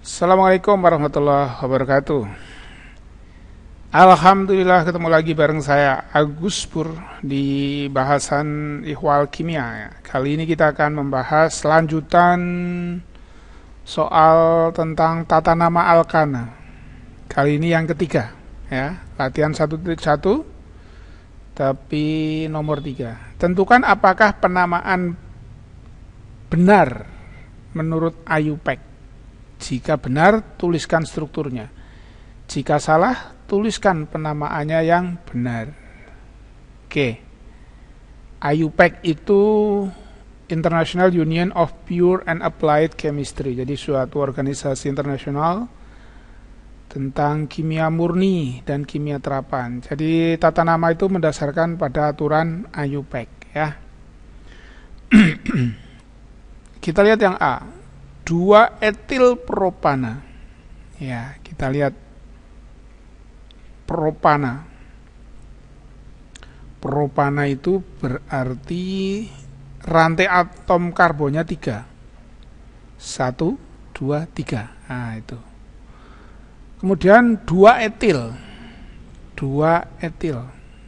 Assalamualaikum warahmatullahi wabarakatuh. Alhamdulillah ketemu lagi bareng saya Agus Pur di bahasan ihwal kimia. Kali ini kita akan membahas lanjutan soal tentang tata nama alkana. Kali ini yang ketiga, ya, latihan 1.1 tapi nomor 3. Tentukan apakah penamaan benar menurut IUPAC. Jika benar, tuliskan strukturnya. Jika salah, tuliskan penamaannya yang benar. Oke. IUPAC itu International Union of Pure and Applied Chemistry. Jadi suatu organisasi internasional tentang kimia murni dan kimia terapan. Jadi tata nama itu mendasarkan pada aturan IUPAC, ya. Kita lihat yang A. 2 etil propana. Ya, kita lihat propana. Propana itu berarti rantai atom karbonnya 3. 1, 2, 3. Nah, itu. Kemudian 2 etil. 2 etil.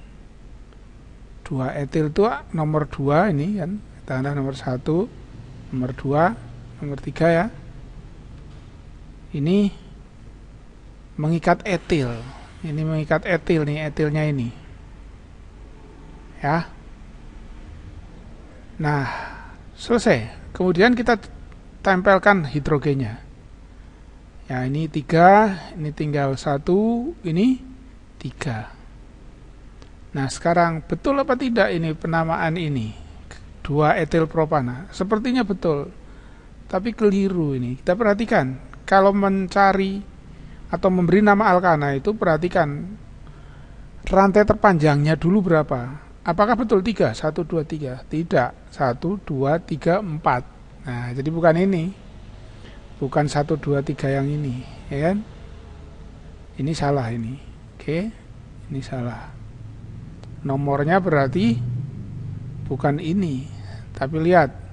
2 etil itu nomor 2 ini kan. Tanda nomor 1, nomor 2, nomor 3 ya. Ini mengikat etil. Ini mengikat etil nih, etilnya ini. Ya. Nah, selesai. Kemudian kita tempelkan hidrogennya. Ya, ini 3, ini tinggal 1, ini 3. Nah, sekarang betul apa tidak ini penamaan ini? 2 etil propana. Sepertinya betul. Tapi keliru ini. Kita perhatikan, kalau mencari atau memberi nama alkana itu perhatikan rantai terpanjangnya dulu berapa. Apakah betul 3? 1, 2, 3? Tidak. 1, 2, 3, 4. Nah, jadi bukan ini. Bukan 1, 2, 3 yang ini. Ya kan? Ini salah ini. Oke. Ini salah. Nomornya berarti bukan ini. Tapi lihat.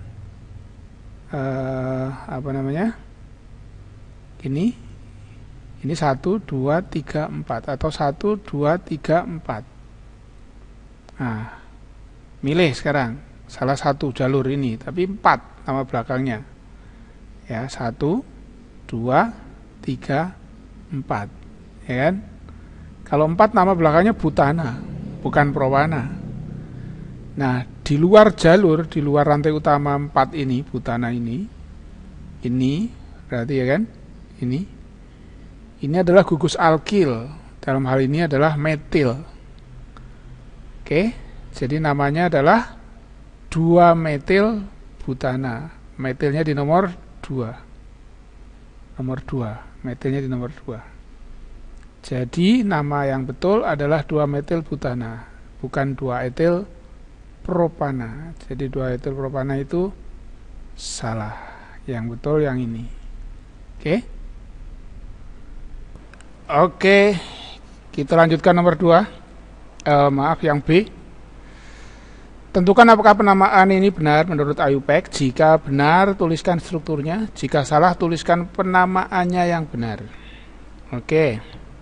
Apa namanya? Ini 1, 2, 3, 4 atau 1, 2, 3, 4. Nah, milih sekarang salah satu jalur ini, tapi 4 nama belakangnya. Ya, 1, 2, 3, 4. Ya kan? Kalau 4 nama belakangnya butana, bukan propana. Nah, di luar jalur, di luar rantai utama 4 ini, butana ini berarti ya kan, ini adalah gugus alkil, dalam hal ini adalah metil. Oke, jadi namanya adalah 2 metil butana, metilnya di nomor 2, metilnya di nomor 2. Jadi nama yang betul adalah 2 metil butana, bukan 2 etil propana. Jadi 2 etil propana itu salah. Yang betul yang ini. Oke. Kita lanjutkan nomor 2. Yang B. Tentukan apakah penamaan ini benar menurut IUPAC. Jika benar, tuliskan strukturnya. Jika salah, tuliskan penamaannya yang benar. Oke.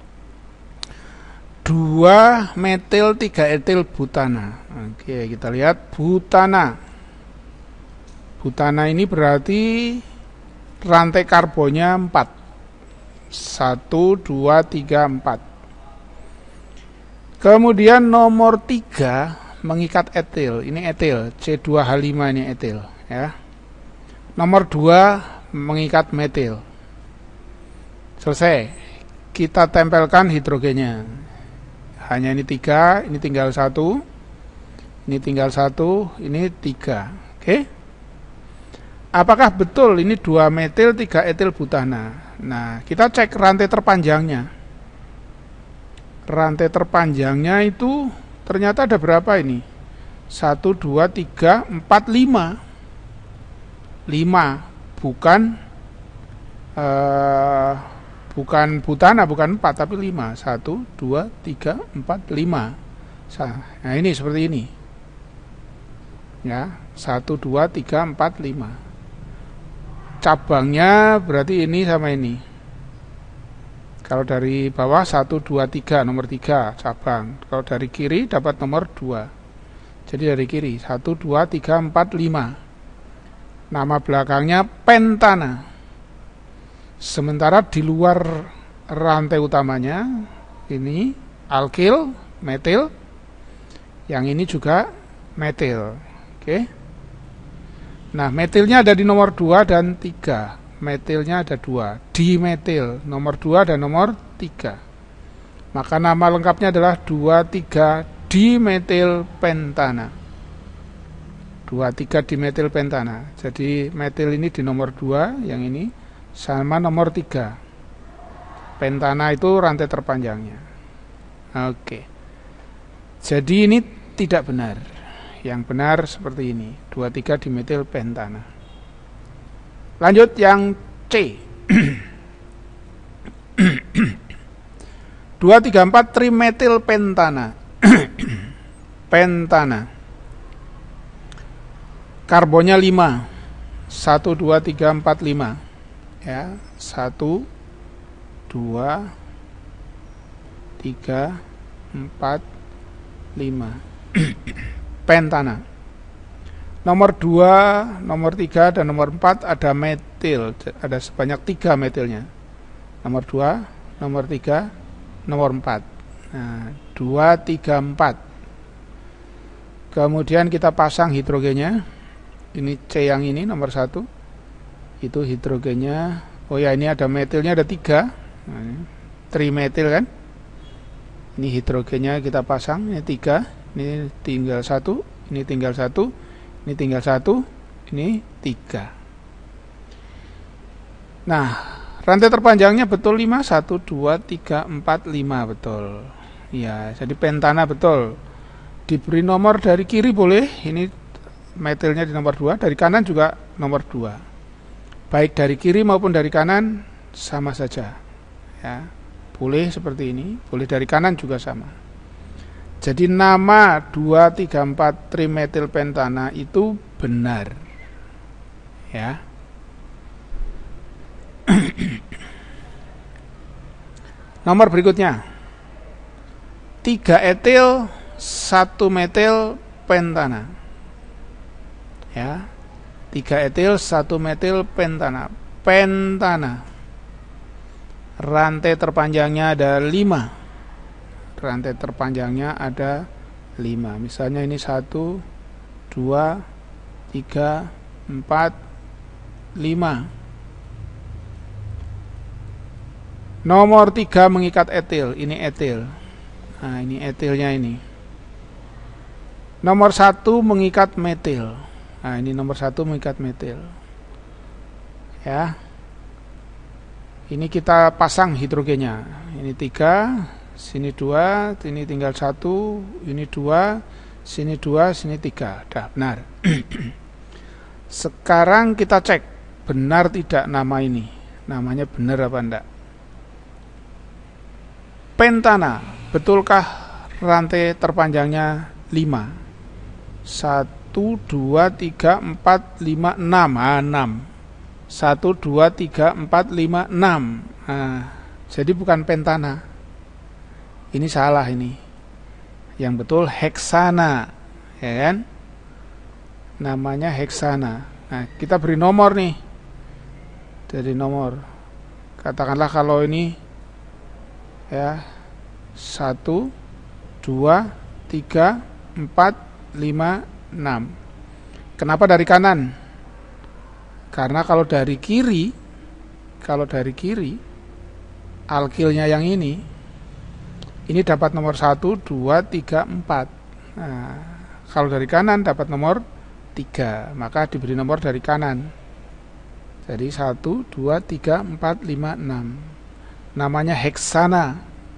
2 metil 3 etil butana. Oke, kita lihat butana. Butana ini berarti rantai karbonnya 4. 1, 2, 3, 4. Kemudian nomor 3 mengikat etil. Ini etil, C2H5 ini etil, ya. Nomor 2 mengikat metil. Selesai. Kita tempelkan hidrogennya. Hanya ini 3, ini tinggal 1. Ini tinggal 1, ini 3. Oke. Apakah betul ini 2 metil 3 etil butana? Nah, kita cek rantai terpanjangnya. Rantai terpanjangnya itu ternyata ada berapa ini? 1, 2, 3, 4, 5. 5, bukan butana, bukan 4, tapi 5. 1, 2, 3, 4, 5. Nah, ini seperti ini. Ya, 1, 2, 3, 4, 5. Cabangnya berarti ini sama ini. Kalau dari bawah 1, 2, 3, nomor 3 cabang. Kalau dari kiri dapat nomor 2. Jadi dari kiri 1, 2, 3, 4, 5. Nama belakangnya pentana. Sementara di luar rantai utamanya ini alkil, metil. Yang ini juga metil. Oke. Nah, metilnya ada di nomor 2 dan 3. Metilnya ada 2, dimetil nomor 2 dan nomor 3. Maka nama lengkapnya adalah 2,3 dimetil pentana. 2,3 dimetil pentana. Jadi metil ini di nomor 2, yang ini sama nomor 3. Pentana itu rantai terpanjangnya. Oke. Jadi ini tidak benar. Yang benar seperti ini, 2,3 dimetil pentana. Lanjut yang C. 2,3,4 trimetil pentana. Pentana. Karbonnya 5. 1, 2, 3, 4, 5. Ya, 1, 2, 3, 4, 5. Pentana. Nomor 2, nomor 3, dan nomor 4 ada metil. Ada sebanyak 3 metilnya. Nomor 2, nomor 3, nomor 4. Nah, 2, 3, 4. Kemudian kita pasang hidrogennya. Ini C yang ini, nomor 1. Itu hidrogennya. Oh ya, ini ada metilnya, ada 3. Nah, ini trimetil kan. Ini hidrogennya kita pasang. Ini 3. Ini tinggal 1. Ini tinggal 1. Ini tinggal 1, ini 3. Nah, rantai terpanjangnya betul 5, 1, 2, 3, 4, 5, betul. Ya, jadi pentana betul. Diberi nomor dari kiri boleh, ini metilnya di nomor 2, dari kanan juga nomor 2. Baik dari kiri maupun dari kanan sama saja. Ya, boleh seperti ini, boleh dari kanan juga sama. Jadi nama 2,3,4 trimetil pentana itu benar. Ya. Nomor berikutnya. 3 etil 1 metil pentana. Ya. 3 etil 1 metil pentana. Pentana. Rantai terpanjangnya ada 5. Rantai terpanjangnya ada 5. Misalnya ini 1, 2, 3, 4, 5. Nomor 3 mengikat etil. Ini etil. Nah, ini etilnya ini. Nomor 1 mengikat metil. Nah, ini nomor 1 mengikat metil. Ya. Ini kita pasang hidrogennya. Ini 3. Sini 2, ini tinggal 1, ini 2, sini 2, sini 3. Dah, benar. Sekarang kita cek benar tidak nama ini. Namanya benar apa enggak? Pentana, betulkah rantai terpanjangnya 5? 1, 2, 3, 4, 5, 6. Ah, 6. 1, 2, 3, 4, 5, 6. Nah, jadi bukan pentana. Ini salah ini. Yang betul heksana, ya kan? Namanya heksana. Nah, kita beri nomor nih. Jadi nomor. Katakanlah kalau ini ya 1, 2, 3, 4, 5, 6. Kenapa dari kanan? Karena kalau dari kiri alkilnya yang ini dapat nomor 1, 2, 3, 4. Nah, kalau dari kanan dapat nomor 3, maka diberi nomor dari kanan. Jadi 1, 2, 3, 4, 5, 6. Namanya heksana.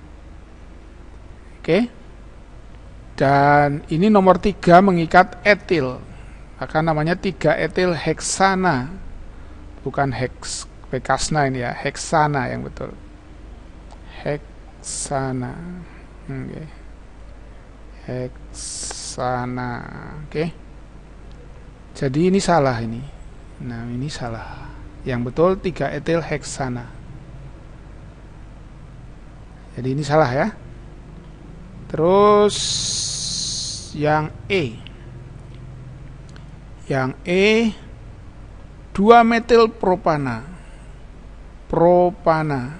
Oke. Dan ini nomor 3 mengikat etil. Maka namanya 3 etil heksana. Bukan hekasna ini ya, heksana yang betul. Heksana. Oke. Heksana. Oke. Jadi ini salah ini. Nah, ini salah. Yang betul 3 etil heksana. Jadi ini salah ya. Terus yang E. Yang E 2-metil propana. Propana.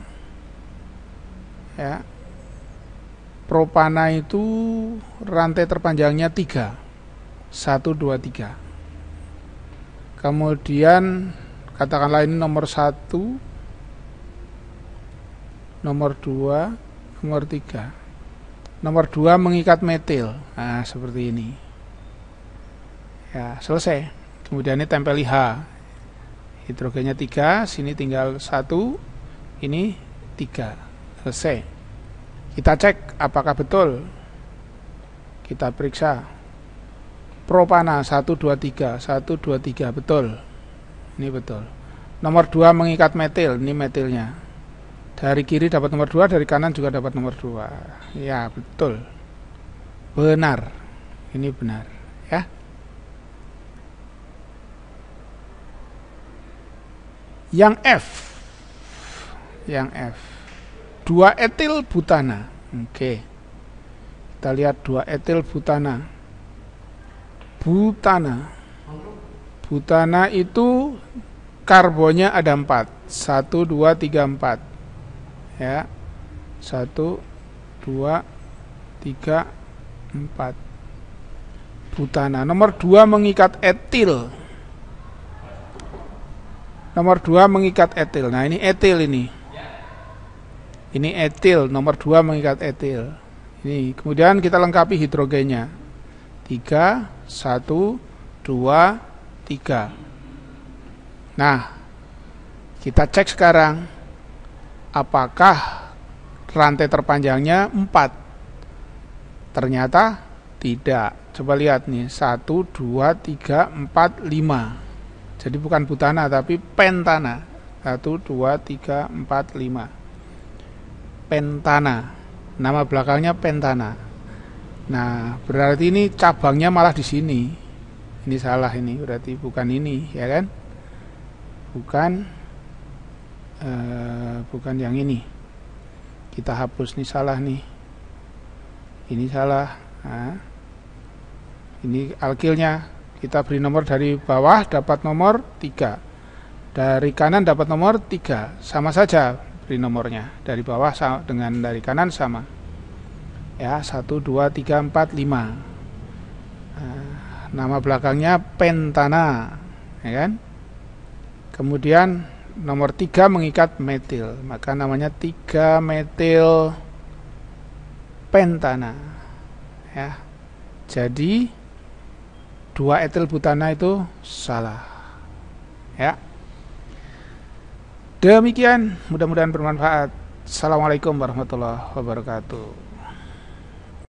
Ya. Propana itu rantai terpanjangnya 3. 1, 2, 3. Kemudian katakanlah ini nomor 1, nomor 2, nomor 3. Nomor 2 mengikat metil. Nah, seperti ini. Ya, selesai. Kemudian ini tempel H. Hidrogennya 3, sini tinggal 1, ini 3. Selesai. Kita cek apakah betul. Kita periksa. Propana 1, 2, 3. 1, 2, 3. Betul. Ini betul. Nomor 2 mengikat metil. Ini metilnya. Dari kiri dapat nomor 2, dari kanan juga dapat nomor 2. Ya, betul. Benar. Ini benar. Ya. Yang F. Yang F. 2-etil butana. Oke. Kita lihat 2-etil butana. Butana itu karbonnya ada 4. 1, 2, 3, 4. Ya. 1, 2, 3, 4. Butana. Nomor 2 mengikat etil. Nomor 2 mengikat etil. Nah, ini etil ini. Ini etil, nomor 2 mengikat etil. Ini, kemudian kita lengkapi hidrogennya. 3, 1, 2, 3. Nah, kita cek sekarang apakah rantai terpanjangnya 4. Ternyata tidak. Coba lihat nih, 1, 2, 3, 4, 5. Jadi bukan butana tapi pentana. 1, 2, 3, 4, 5. Pentana. Nama belakangnya pentana. Nah, berarti ini cabangnya malah di sini. Ini salah ini, berarti bukan ini, ya kan? Bukan yang ini. Kita hapus, nih salah nih. Ini salah. Nah, ini alkilnya. Kita beri nomor dari bawah dapat nomor 3. Dari kanan dapat nomor 3. Sama saja beri nomornya. Dari bawah dengan dari kanan sama. Ya, 1, 2, 3, 4, 5. Nama belakangnya pentana, ya kan? Kemudian nomor 3 mengikat metil, maka namanya 3-metil pentana. Ya. Jadi 2-etil butana itu salah. Ya. Demikian, mudah-mudahan bermanfaat. Assalamualaikum warahmatullahi wabarakatuh.